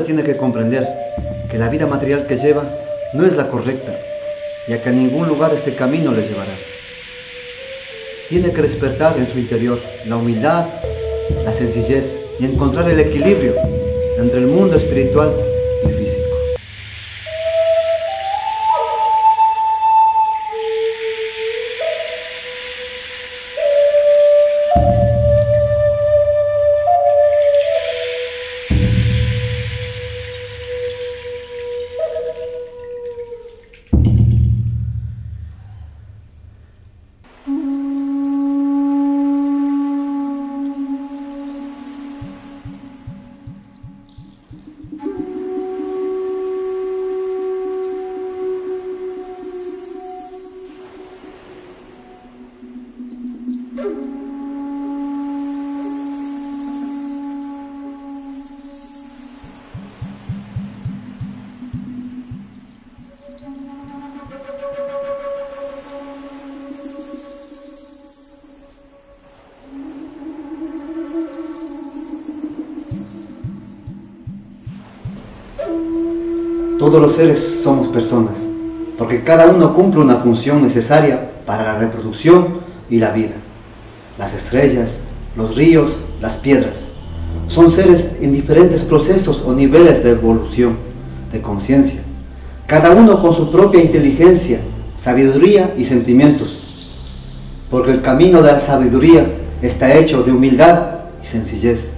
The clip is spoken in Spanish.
hombre tiene que comprender que la vida material que lleva no es la correcta, ya que a ningún lugar este camino le llevará. Tiene que despertar en su interior la humildad, la sencillez y encontrar el equilibrio entre el mundo espiritual y físico. Todos los seres somos personas, porque cada uno cumple una función necesaria para la reproducción y la vida. Las estrellas, los ríos, las piedras, son seres en diferentes procesos o niveles de evolución, de conciencia, cada uno con su propia inteligencia, sabiduría y sentimientos, porque el camino de la sabiduría está hecho de humildad y sencillez.